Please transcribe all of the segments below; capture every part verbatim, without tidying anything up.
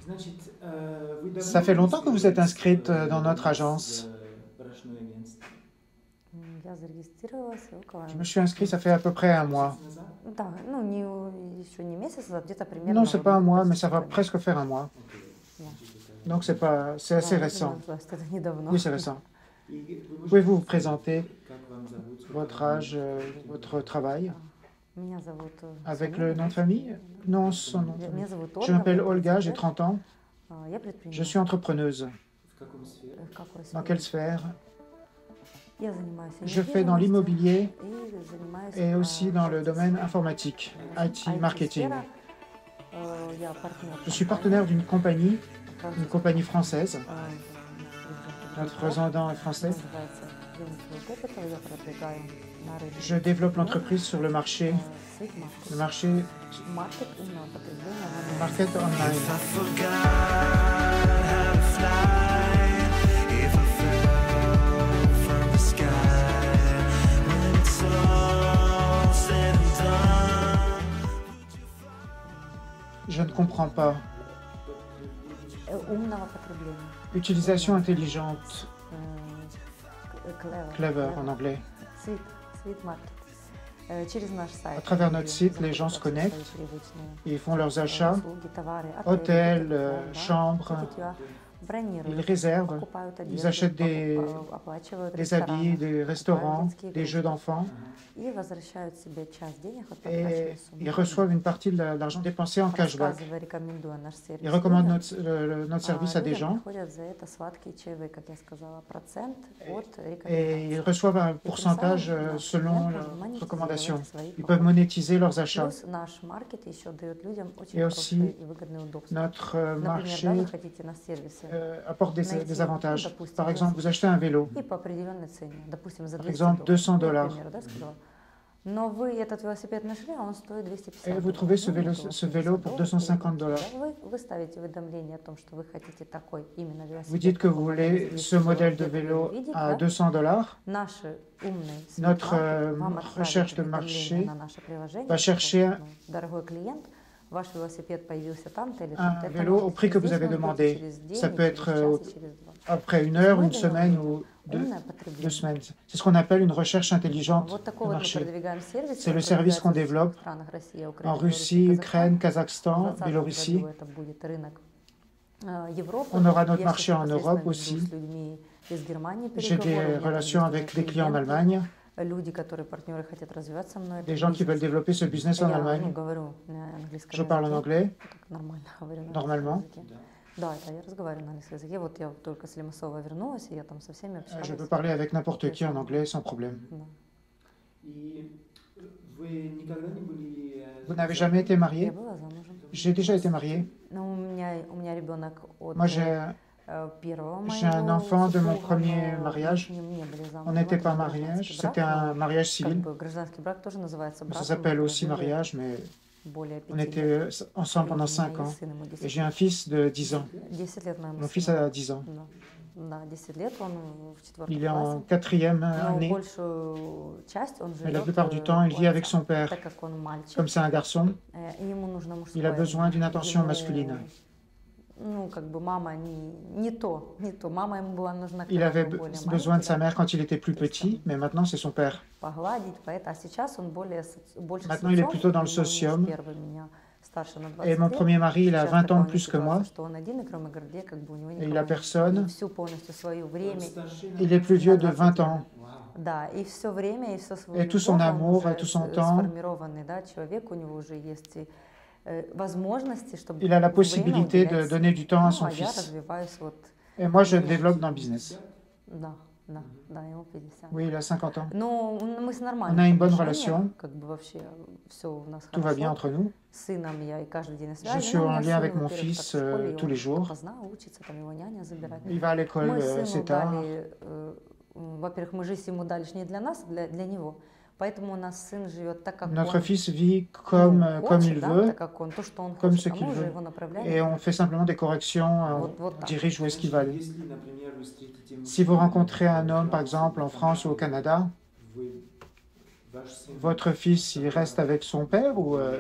Ça fait longtemps que vous êtes inscrite euh, dans notre agence. М, Я зарегистрировалась около, Je me suis inscrit, ça fait à peu près un mois. да, ну не у- еще не месяц, а где-то примерно Non, c'est вот pas un mois, mais почти ça va два месяца. presque faire un mois. Да. Donc c'est pas, c'est Да, assez я récent. думаю, что это недавно. Oui, c'est récent. Pouvez-vous vous présenter votre âge, euh, votre travail А, Меня зовут э, avec Соня. le nom de famille? Non, son nom de Я- famille. Меня зовут Je Ольга, m'appelle мне Olga, тридцать j'ai лет. trente ans. А, Я Je предприниматель. suis entrepreneuse. Э, В какой Dans сфере? quelle sphère? Я занимаюсь Je fais dans недвижимостью l'immobilier и занимаюсь et aussi а, dans le domaine I T-сферой. informatique, Э, I T marketing. I T-сфера. Э, Я партнер Je suis компании, partenaire d'une compagnie, une французской, compagnie française. э, Notre Гринпост. président est français. Называется Greenfield Capital. Я продвигаю на рынке Je développe l'entreprise sur le marché, э, Sweet Market. le marché Маркет умного потребления в онлайне. market online. If I forgot how to fly, if I fell from the sky, when it's all said and done. Je ne comprends pas. Э, Умного потребления. Utilisation intelligente, Э, Clever. clever en anglais. Sweet, Sweet Market. Э, Через наш сайт. À travers notre люди site, les gens se закупают connectent, свои привычные, ils font leurs э, achats, услуги, товары, hôtels, отели, euh, да, chambres, житья, бронируют, ils réservent, покупают ils одежду, achètent des, покуп- оплачивают des habits, рестораны, des restaurants, детские des jeux игрушки. d'enfants И возвращают себе часть денег от et потраченной суммы. ils reçoivent une partie de la- l'argent dépensé en cashback. Рассказывая, рекомендуя наш сервис Ils recommandent людям, notre, le- le- notre а, service à des людям gens приходят за это сладкие чаевые, как я сказала, процент от et рекомендаций. ils reçoivent un И тем pourcentage самым euh, наш selon клиент leurs может монетизировать recommandations. свои Ils peuvent покупки. monétiser leurs achats. Плюс наш маркет еще дает людям очень Et простые aussi, и выгодные удобства. Notre euh, Например, да, marché вы хотите на сервисе euh, apporte des, найти, des ну, avantages. допустим, Par exemple, vous велосипед achetez un vélo, и по определенной цене, допустим, за par двести exemple deux cents долларов, dollars, ну, к примеру, да, сказала. Но вы этот велосипед нашли, а он стоит двести et пятьдесят vous долларов. trouvez ce Ну, vélo, вот у вас ce vélo pour deux cent cinquante долларов. dollars. Да, Вы, вы ставите уведомление о том, что вы хотите такой именно велосипед. Vous dites que vous какого модели, voulez за ce двести modèle de долларов, где-то vélo его видеть, à да? deux cents dollars. Наши умные Notre смарт-маркет euh, вам отправят recherche de уведомление marché на наше приложение, va что, chercher ну, дорогой клиент, ваш велосипед появился там-то или un там-то. Это vélo может au быть prix que не vous здесь, avez может быть demandé. через день, Ça и peut через être час, euh, и через два. après une То есть heure, мы une даем semaine людям ou deux, умное deux потребление. semaines. C'est ce qu'on appelle une recherche А intelligente Вот de такой вот мы marché. продвигаем сервис. C'est Он le service qu'on продвигается в développe странах Россия, en Украина, Russie, Беларусь, Ukraine, Казахстан. В Kazakhstan, двадцатом Biélorussie. году это будет рынок э, Европы. On aura notre Я marché сейчас en непосредственно Europe веду aussi. с людьми из Германии J'ai переговоры. У des меня там relations есть уже avec des clients en клиенты, Allemagne, люди, которые партнеры хотят развивать со мной des этот gens qui veulent бизнес. développer ce business en Я ну, Allemagne. говорю на английском Je parle en языке, anglais, так нормально говорю на normalement. английском языке. Да, да, я разговариваю на английском языке. Вот я только с Лимассова вернулась, и я там со всеми Euh, общалась. Je peux parler avec n'importe qui en anglais sans problème. Да. Vous n'avez jamais été marié? Я была замужем. J'ai déjà été marié. Но у меня, у меня ребенок от Moi, j'ai э, первого j'ai un моего enfant de mon супруга, premier но mariage. мы не были замужем. On n'était Это pas был mariage, гражданский c'était брак, un mariage но как civil. бы гражданский брак тоже называется Ça браком. s'appelle Мы aussi прожили mariage, mais более on пяти лет. était ensemble pendant И cinq мои ans. сын, ему Et десять j'ai un лет. fils de dix ans. десять лет моему Mon fils сыну. a dix ans. Да. Да, десять лет, он в четвертом Il est en классе. quatrième Но année. большую часть он Mais la живет plupart du э, temps, il у vit avec отца, son père. так как он мальчик. Comme c'est un garçon, Э, и ему нужно мужское il a besoin d'une внимание. attention Ему, masculine. ну, как бы мама не, не то, не то. Мама ему была нужна, Il когда avait он был be- более besoin de маленький, sa да, mère quand il était plus petit, mais maintenant c'est son père. погладить, поэт. А сейчас он более, соци- больше Maintenant, il est социом. plutôt dans le И мой муж socium. первый меня старше на Et двадцать mon лет. premier mari, il a Сейчас vingt такая ans у de него plus que moi. ситуация, что он один, и кроме Гордея, как бы у него Et il a никого нет. personne. И всю полностью свое время. Il est plus vieux de vingt ans. Да, и все время, и все свое Et tout son amour, et tout son temps. сформированный, да, человек, у него уже есть и, э, возможности, чтобы Il a la время possibilité de уделять donner du temps à ну, son а я fils. развиваюсь вот, Et moi, je développe dans le business. да, да, да, ему пятьдесят. Oui, il a cinquante ans. Ну, мы с On нормальными a une bonne отношениями, relation. как бы вообще все у нас Tout va bien хорошо. entre nous. С сыном я и каждый день на Je связи. suis Ну, у en меня lien сын, avec mon во-первых, так fils в школе, euh, и tous он les jours. допоздна учится, там его няня забирает. Il va à l'école Мы euh, сыну assez tard. дали, э, м, во-первых, мы жизнь ему дали ж не для нас, а для, для него. Поэтому у нас сын живет так, как Notre он fils vit comme, ну, euh, comme хочет, il да, veut, так как он, то, что он comme хочет, ce а qu'il мы уже veut. его направляем. Et on fait simplement des corrections, euh, Вот, вот on так. dirige où est-ce qu'il va aller. Si vous rencontrez un homme, par exemple, en France ou au Canada, votre fils, il reste avec son père ou euh,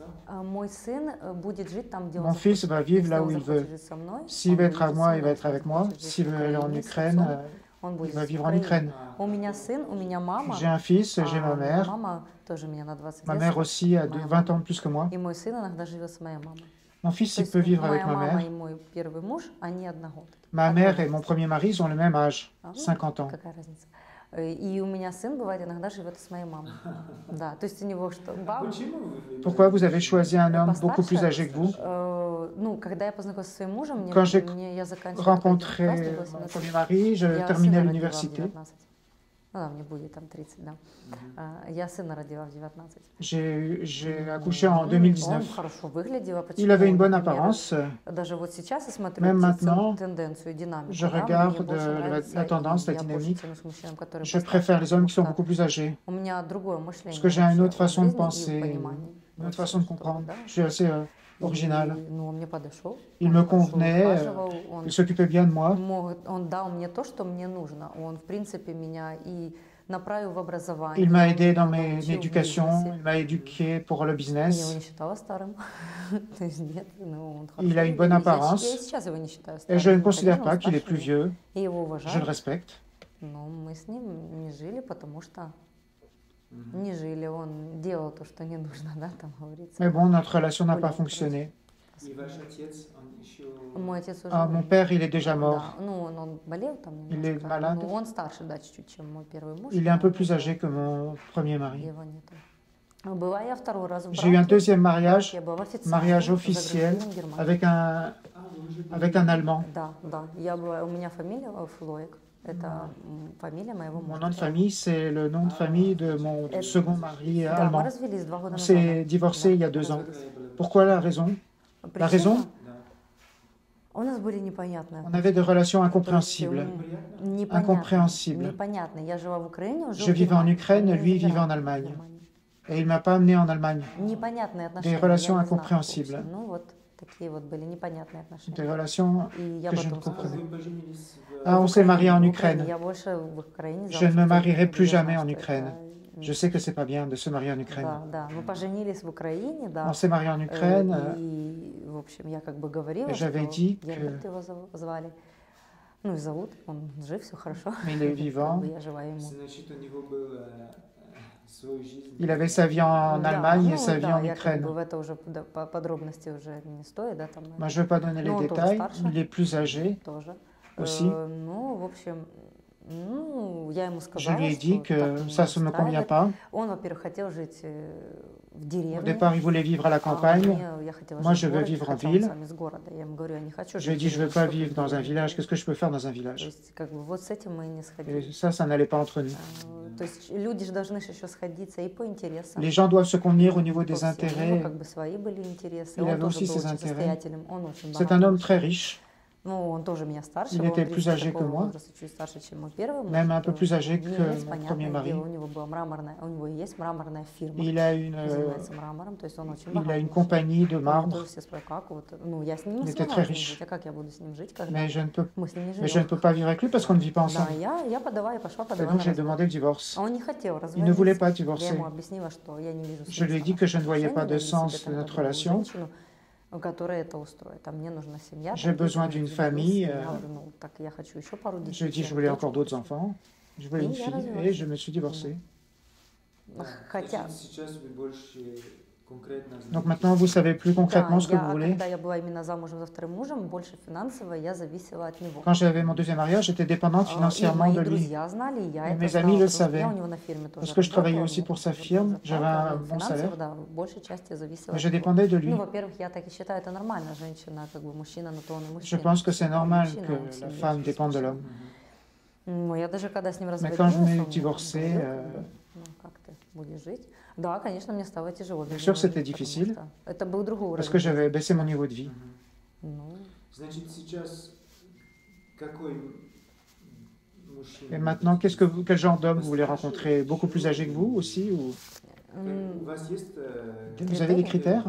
А Мой сын э, будет жить там, где он Mon fils захочет. va vivre Если là он où il захочет veut. жить со мной, S'il он veut être будет à жить со moi, il va мной. être Если avec он moi. захочет жить S'il в veut aller en Украине с Ukraine, отцом, euh, он il будет va жить в vivre en Украине. Ukraine. У меня сын, у меня мама. J'ai un fils, j'ai а ma моя mère. мама тоже меня на двадцать Ma лет mère старше, aussi a de моя vingt мама. ans de plus que moi. И мой сын иногда живет с моей мамой. Mon fils, То il есть peut vivre avec моя ma мама mère. и мой первый муж, они одногодки. Ma Одного mère et mon возраста. premier mari, ils ont le même âge, А, ну, cinquante ans. какая разница. Э, И у меня сын, бывает, иногда живет с моей мамой. Да, то есть у него что, баб- Pourquoi vous avez choisi un homme beaucoup plus постарше. âgé que vous? Э, Ну, когда я познакомилась со своим мужем, мне, Quand j'ai мне- я заканчивала только один класс, мне Rencontré было mon семнадцать. premier mari, je Я terminais сына родила в l'université. девятнадцать. Ну да, мне будет там тридцать, да. А, Я сына родила в девятнадцать. J'ai j'ai accouché en Ну, deux mille Он dix-neuf. хорошо выглядел. а Il почему, avait une bonne например, apparence. Даже вот сейчас я смотрю Même те- maintenant, тен- тенденцию, динамику. je да, regarde мне больше la- нравится, la tendance, и la я больше dynamique. тянусь к мужчинам, которые Je постарше, préfère les hommes qui sont потому beaucoup plus âgés. что у меня другое мышление. Parce que j'ai une вообще autre о façon de жизни и в penser, понимании une autre вообще, façon de что, comprendre. да. Je suis assez euh, И, original. ну, он мне подошел. Il он me хорошо convenait, euh, ухаживал, он il s'occupait bien de moi. мог- он дал мне то, что мне нужно. Он, в принципе, меня и направил в образование. Il m'a он aidé dans меня mes научил éducations, бизнесе. il m'a éduqué pour le Я его business. не считала старым. То есть нет, ну, он Il a хорошо. une bonne Я- apparence. Я и сейчас его не считаю Et старым. je ne Ну, considère конечно, он pas qu'il est старше plus меня. vieux. И его Je le уважаю. respecte. Но мы с ним не жили, потому что не жили. Он делал то, что не нужно, да, там говорится. Mais bon, notre relation n'a pas Более fonctionné. И ваш отец, он еще... Мой отец уже Ah, mon умер. père, il est déjà mort. Да, ну, он, он болел там Il est немножко. malade. Ну, он старше, да, чуть-чуть, чем мой первый муж. Il est un peu но plus âgé que mon premier mari. Его нету. А Была я второй раз в J'ai eu un браке. deuxième mariage, Я была в официальном, mariage за officiel, границей, в Германии. avec un, А, вы уже были- avec un Allemand. Да, да. Я была, у меня фамилия э, Флоек. Это м, фамилия моего Mon мужа. nom de famille, c'est le nom de famille de mon Это- second mari Да, мы allemand. развелись два года On назад. s'est divorcés il y a deux ans. Какая была Pourquoi la raison? Причина? raison? Да. У нас были непонятные. On avait des relations То есть, incompréhensibles. м, непонятные, Incompréhensibles. непонятные. Я жила в Украине, он жил Je в vivais en Германии. Ukraine, Он lui жил в vivait en Германии. Allemagne. Et il m'a pas amené en Allemagne. Непонятные отношения. relations я не знаю, incompréhensibles. в общем. Ну вот такие вот были непонятные отношения. Des relations И я que je ne потом comprenais Вы поженились в... Ah, on в s'est marié en в Украине. Ukraine. Я больше в Украине Je замуж ne me выходила, marierai plus я jamais знаю, en что Ukraine. это Je sais que c'est pas bien de se marier en Ukraine. Да, да. Мы поженились в Украине, да. On s'est marié en Э, Ukraine. euh, И, в общем, я как бы говорила, Et что j'avais dit Герберт que- его зов- звали. Ну и зовут, он жив, все хорошо. Mais il est Как vivant. бы я жила ему. Значит, у него была э, свою жизнь. Il avait sa vie en Да, Allemagne ну et sa vie да, en я как Ukraine. бы в это уже да, по- подробности уже не стоит, да, там Moi, je ne veux pas donner les Ну, он тоже détails. старше. Il est plus âgé тоже. aussi. Э, ну, в общем, ну, я ему Je сказала, lui ai что dit так que меня ça, ça ne me convient устраивает. pas. Он, во-первых, хотел жить э, в Au деревне. départ, il voulait vivre à la а campagne. мне- я хотела Moi, жить je в veux городе, vivre en хотя он ville. сам из города. Я ему говорю, я не хочу Je lui ai жить dit, в je ne veux деревне, pas что ты vivre dans un делаешь? village. Qu'est-ce que je peux faire dans un То village? есть, как бы, вот с этим мы и не Et сходились. ça, ça n'allait pas entre nous. А, То есть люди же должны же еще сходиться и по интересам. Les gens doivent se convenir au niveau по des всему. У него intérêts. как бы свои были интересы. Il Он avait тоже aussi был ses очень intérêts. состоятельным. Он очень C'est богатый. un homme très riche, Ну, он тоже меня старше. Il был, était он plus близко âgé que такого moi. возраста, чуть старше, чем мой первый муж. même un peu Э, plus âgé que Немец, mon понятное premier mari. дело, у него была мраморная, у него есть мраморная фирма. Il a une, Он euh, занимается мрамором, то есть он очень il a богатый. une compagnie de Он marbre, тоже все спрашивают, как вот, ну, я с ним не Il était смогла très с ним riche. жить, а как я буду с ним жить, когда mais je ne peux, мы с ним не mais je ne живем? peux pas vivre avec lui parce qu'on ne vit pas Да, ensemble. я, я подала, я пошла, Et подала donc на j'ai развод. demandé le divorce. А он не хотел Il ne voulait разводиться. pas Я divorcer. ему объяснила, что я не вижу Je lui ai dit смысла que je ne в voyais pas de отношениях, найди sens себе de там notre другую relation. женщину, которая это устроит. А мне нужна семья. J'ai там, besoin дети, d'une мы famille, женились. euh, Я говорю, ну, так я хочу еще пару Je детей. lui ai dit que je Я voulais хочу, encore d'autres хочу. enfants. Je voulais Et une il a fille raison. et je me suis divorcé. Да. Хотя- Значит, сейчас вы больше конкретно знаете. Donc maintenant, vous savez plus concrètement Да, ce que я, vous а voulez. когда я была именно замужем за вторым мужем, больше финансово я зависела от него. Quand j'avais mon deuxième mariage, j'étais dépendante А, И financièrement мои de lui. друзья знали, и я Et это mes знала, amis le потому что я savaient. у него на фирме тоже Parce que je travaillais работала, aussi мне pour sa тоже firme, была j'avais зарплата, un ну, bon финансово, salaire. да, в большей части я зависела Mais от je него. dépendais de lui. Ну, во-первых, я так и считаю, это нормально, женщина, как бы мужчина, на то он и Je мужчина. pense que c'est Он normal мужчина, que он в la семье. femme dépende de l'homme. Ну, я даже когда с ним Mais разводилась, quand je он m'ai мне divorcé, говорил, euh, ну, как ты будешь жить? Да, конечно, мне стало тяжело. без sûr, него c'était жить, потому difficile. что Это был другой уровень. parce que жизни. j'avais baissé mon niveau de vie. Ну, Значит, сейчас какой мужчина? Et maintenant, qu'est-ce que vous- quel genre d'homme vous voulez rencontrer? Beaucoup plus âgé que vous aussi ou... м, У вас есть... э, Vous avez des critères?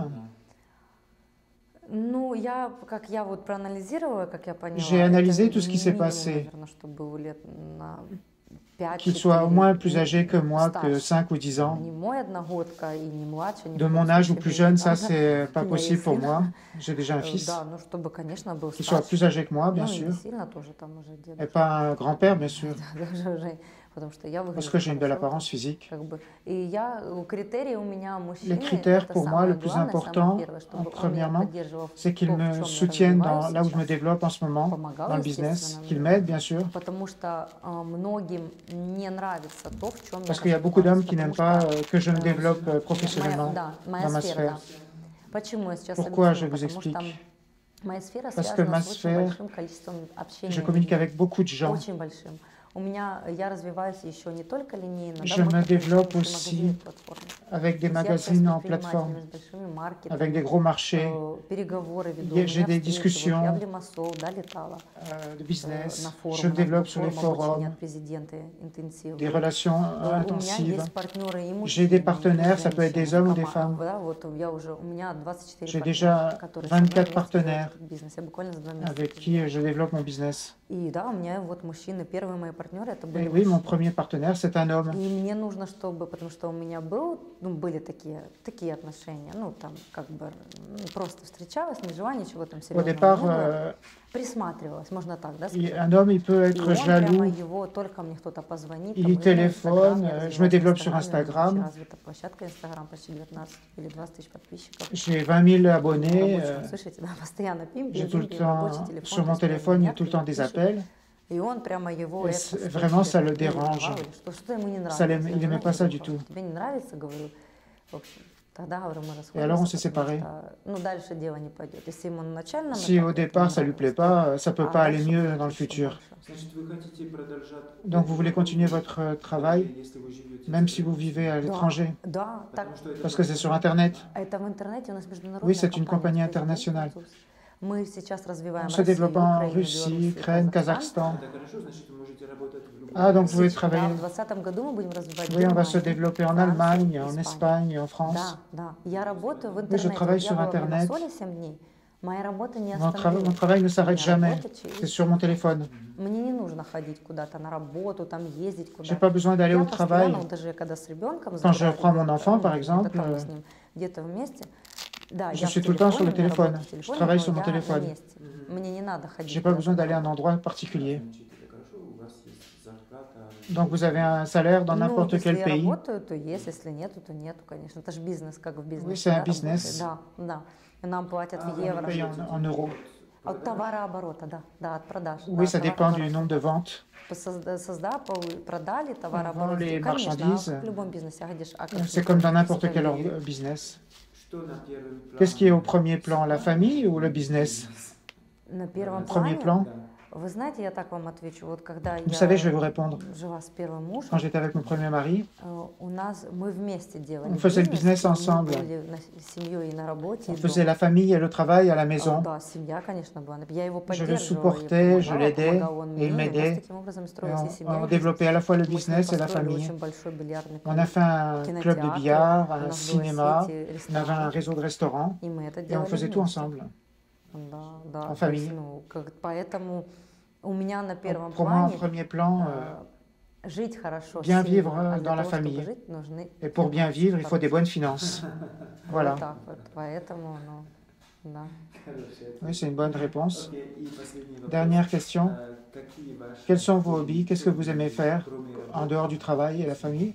Ну, я, как я вот проанализировала, как я поняла. J'ai analysé это tout ce qui s'est минимум, passé. наверное, чтобы был лет на qu'il soit au moins plus âgé que moi, que старше. cinq ou dix ans. Не мой одногодка и не младше, ни De в mon коем âge ou случае plus не jeune, ça, надо. c'est pas У меня есть possible pour сын. moi. J'ai déjà un Э, fils Да, ну чтобы, конечно, был qui soit plus старше. âgé que moi, bien Ну и не sûr, сильно тоже там уже et дедушка. pas un grand-père, bien sûr, Даже уже, потому что я parce выгляжу que j'ai une belle хорошо. apparence physique. Как бы. И я, у- критерии у меня Les мужчины, critères это pour moi, самое le plus главное, самое important, первое, en чтобы он меня premièrement, поддерживал в c'est qu'il том, в me чем я soutienne dans, развиваюсь là où je me сейчас, développe en ce moment, помогал, dans le business, естественно, qu'il мне. m'aide, bien sûr, Потому что э, многим не нравится то, в чем я parce qu'il y a beaucoup d'hommes развиваюсь, qui n'aiment потому pas что euh, que je me э, développe euh, моя, professionnellement да, моя dans ma сфера, sphère. да. Почему я сейчас Pourquoi je объясню? vous Потому что explique? моя сфера Parce que связана ma с очень sphère, большим количеством общения je с communique людьми. avec beaucoup de gens. Очень большим. У меня, я развиваюсь еще не только линейно, Je да, мы me développe подключаем еще aussi магазины, платформы. avec des То есть я общаюсь с magazines en предпринимателями, plateforme, с большими маркетами, avec des gros marchés, э, переговоры веду, J'ai у меня des встречи, вот я discussions, в Limassol, да, летала, euh, de э, business, на je форумы, me у нас был développe sur les форум обучения forums, от президента des интенсивный. relations Э, euh, У меня intensives. есть партнеры и J'ai мужчины, des и partenaires, ça peut être des женщины, hommes ou des кома- femmes. да, вот я уже, у меня двадцать четыре J'ai партнера, déjà которые со мной vingt-quatre вместе делают partenaires этот бизнес. Я буквально за два месяца avec это qui сделала. je développe mon business. И да, у меня вот мужчины, первые мои партнеры, это Et были oui, mon мужчины. premier partenaire, c'est un homme. И мне нужно, чтобы, потому что у меня был, ну, были такие, такие отношения, ну, там, как бы, ну, просто встречалась, не жила, ничего там Au серьезного départ, не было, euh, присматривалась, можно так, да, il- сказать. un homme, il peut И être он прямо jaloux, его, только мне кто-то позвонит, il там, и у меня téléphone, Инстаграм, я euh, je me развиваюсь в développe sur Инстаграме, у меня очень Instagram, развита площадка Инстаграм, почти девятнадцать или двадцать тысяч подписчиков. j'ai vingt mille На abonnés, рабочем, euh, слышите, да, постоянно пим, j'ai пим, tout le пим, пим, рабочий temps, телефон, sur то mon есть прям téléphone, il y a звонят, tout le temps des пишут. appels, И он прямо его et это, c'est- что vraiment, ça тебе le не dérange. нравится, что, что ему не нравится. Ça l'aime- Я il говорю, n'aimait pas ça du «Слушай, tout. тебе не нравится, говорю, в общем, тогда, говорю, мы Et alors, on s'est расходимся, потому séparés. что, ну, дальше дело не пойдет. Если ему на начальном Si au этапе это départ не ça lui plaît нравилось, pas, ça peut а pas aller дальше mieux будет dans le еще futur. больше. Значит, вы хотите продолжать Donc vous voulez continuer votre euh, travail, если вы живете même за si vous границей? vivez à Да, l'étranger, да, так, Потому что это parce que c'est просто- sur Internet. это в интернете у нас международная Oui, c'est une компания, compagnie президент internationale. француз. Мы сейчас развиваем On se Россию, développe en Украину, Russie, Белоруссию, Ukraine, Казахстан. Kazakhstan. Это хорошо, значит, вы можете работать в любом Ah, donc vous месте. pouvez Да, travailler. в двадцатом году мы будем развивать Oui, on va se Германию, développer en Францию, Allemagne, en Испанию. Espagne, en France. Да, да. Я работаю в je интернете. travaille Вот я sur была в Internet. Лимассоле семь дней. Моя работа не Mon, tra- mon остановилась. travail ne s'arrête У меня jamais. работа через- C'est sur mon téléphone. Мне не нужно ходить куда-то на работу, там ездить J'ai куда-то. pas besoin d'aller Я au travail. постоянно, вот даже когда с ребенком, Quand je забираю prends mon ребенка, enfant, ну, par где-то exemple, там мы euh, с ним где-то вместе. Да, je я suis в tout le temps sur le телефоне, у меня téléphone. работа в Je телефоне, travaille но sur mon я на téléphone. месте. Мне не надо ходить. J'ai pas куда-то besoin на d'aller à un работу. endroit particulier. Значит, это хорошо, у вас есть зарплата. Donc vous avez un salaire dans Ну, n'importe если quel я pays. работаю, то есть, если нету, то нету, конечно. Это же бизнес, как в бизнесе. Oui, c'est un да, business. работает. Да, да. И нам платят А, в вы евро. paye en, en euros. От товарооборота, да, да, от продаж. да, Oui, ça от dépend du товарооборота. nombre de ventes. Созда- созда- пол- продали, товарооборот. les Конечно, marchandises. а как в любом бизнесе, а где ж- а как C'est не comme dans только n'importe quel психология. or- business. Что на первом плане? Qu'est-ce qui est au premier plan, la famille ou le business? На первом Premier плане, plan. Да. вы знаете, я так вам отвечу, вот когда Vous я savez, je vais vous répondre. жила с первым мужем, Quand j'étais avec mon premier mari, э, у нас, мы вместе делали On faisait le business и мы ensemble. были на с- семьей и на работе, on и faisait дома. la famille et le travail à la А, maison. Да, семья, конечно, была. Я его Je le поддерживала, supportais, я je помогала, l'aidais, помогал он et мне, il и у нас m'aidait. таким образом Et строилась и on, семья, on и жизнь. développait à la fois le Мы с ним business et la построили famille. очень большой бильярдный On a клуб, fait un club de кинотеатр, billard, у un нас была cinéma, сеть on avait un ресторанов, réseau de restaurants и мы это et on делали faisait tout вместе. ensemble. Да, да. En то есть, famille. ну, как- поэтому у меня на первом Pour moi, en плане premier plan, euh, э, жить хорошо, bien с семьей, vivre, а euh, для dans la того, чтобы famille. жить, нужны et pour bien финансы vivre, il faut des хорошие. bonnes finances. Voilà. Вот так вот, поэтому, ну, да. Хороший ответ. Oui, c'est une bonne réponse. Окей, и последний вопрос. Dernière question. Э, какие ваши Quels sont vos hobbies? Qu'est-ce que vous aimez faire кроме en работы? dehors du travail et la famille?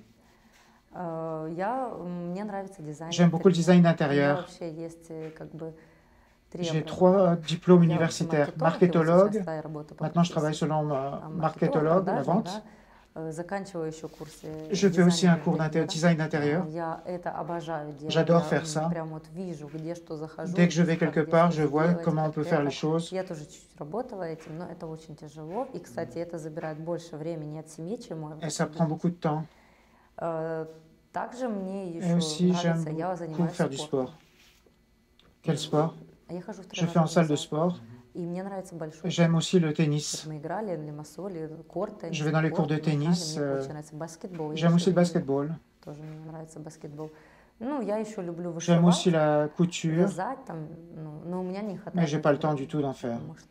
Э, Я, мне нравится дизайн. J'aime beaucoup le design У меня d'intérieur. вообще есть э, как бы три J'ai образования. trois diplômes Я universitaires. маркетолог, и вот Marketologue. сейчас, да, я работаю по Maintenant, je travaille профессии. selon А, ma marketologue, la продажник, vente. да. Э, Заканчиваю еще курсы Je fais aussi дизайна un cours интерьера. d'inter- design d'intérieur. Я это обожаю делать. J'adore Я, faire ça. м, Прям вот вижу, где что захожу. Dès que je vais как quelque здесь part, что je vois сделать, comment on как peut faire это. les choses. Я тоже чуть-чуть работала этим, но это очень тяжело. И, кстати, это забирает больше времени от семьи, чем мой Et ça prend beaucoup de temps. Э, Также мне Et еще aussi, j'aime нравится, я beaucoup занимаюсь faire du спортом. sport. Quel sport? Я хожу в Je fais en salle de тренажерный зал. sport. И мне нравится большой. J'aime aussi le Вот tennis. мы играли в Лимассоле, корт, теннис, Je vais dans les cours de корт, мы играли, tennis, Мне euh, очень нравится баскетбол. Я J'aime еще aussi le люблю- basketball. Тоже мне нравится баскетбол. Ну, я еще люблю J'aime вышивать, aussi la couture, вязать там, ну, но у меня не mais хватает. j'ai pas le времени, temps du tout d'en faire. потому что у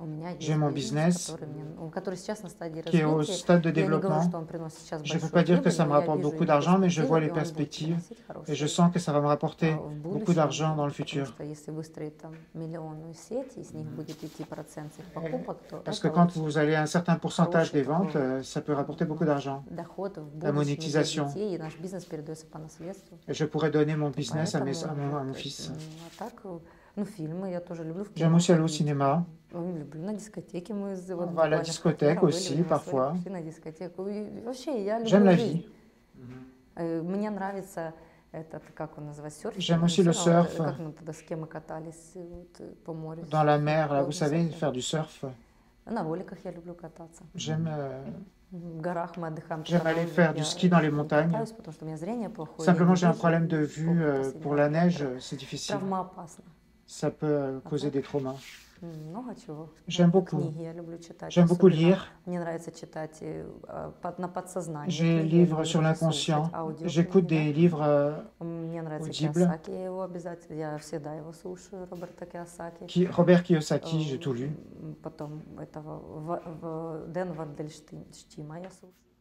У меня есть J'ai mon бизнес, business который, мне- ну, который сейчас на стадии qui est au развития. stade de Я не говорю, développement. что он приносит сейчас Je ne peux большую pas dire que прибыль, ça me но я rapporte вижу beaucoup его d'argent, mais je перспективы, vois и les он будет perspectives приносить et хорошие je sens que ça va me rapporter а, в beaucoup будущем, d'argent dans le потому futur. что если выстроить там миллионную сеть, и с них будет идти процент с их покупок, то Parce это que quand очень vous allez à un certain pourcentage хороший des ventes, такой euh, ça peut rapporter beaucoup d'argent. доход в La будущем для monétisation. детей, и наш бизнес передается по наследству. Et je pourrais donner mon business à, mes, Поэтому à, mon, à mon вот, fils. м, а так, э, ну, фильмы я тоже люблю в J'aime кино aussi aller au ходить. cinéma. Ой, люблю на дискотеке. Мы с- вот On va à la буквально с discothèque партнером aussi, были в Москве, parfois. пошли на дискотеку. И вообще, я J'aime люблю la жизнь. vie. Э, Мне нравится этот, как он называется, серфинг. J'aime не aussi le серфинг, а вот, surf. э, Как мы тогда с кем мы катались э, вот, э, по морю. Dans la mer, là, vous Лодки savez, всякие. faire du surf. На роликах я люблю кататься. J'aime euh, В горах мы отдыхаем. J'aime только на aller лыжах. faire du Я ski dans les не montagnes. катаюсь, потому что у меня зрение плохое. Simplement, я j'ai un не problème de вижу. vue Помню, euh, последний pour раз la была neige, травма. c'est difficile. Травма опасна. Ça peut euh, causer des traumas. М, Много чего. J'aime Много beaucoup. Книги я люблю читать. J'aime beaucoup особенно lire. Мне нравится читать э, а, под- на подсознание. J'ai книги, я livres люблю sur даже l'inconscient. слушать аудиокниги, J'écoute да. des livres euh, Мне нравится audibles. Кийосаки, я его обязательно, я всегда его слушаю, Роберта Кийосаки. qui, Robert Kiyosaki, Э, j'ai tout lu. м, Потом этого В- В- Дэн Вандельштима я слушаю.